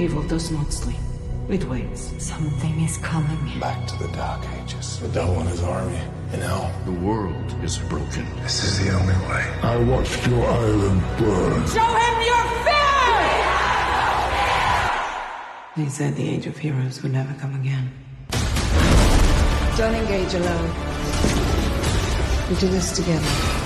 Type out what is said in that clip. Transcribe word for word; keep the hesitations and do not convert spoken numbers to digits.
Evil does not sleep. It waits. Something is coming. Back to the Dark Ages. The devil and his army. In hell. The world is broken. This is the only way. I watched your island burn. Show him your fear! They said the Age of Heroes would never come again. Don't engage alone. We do this together.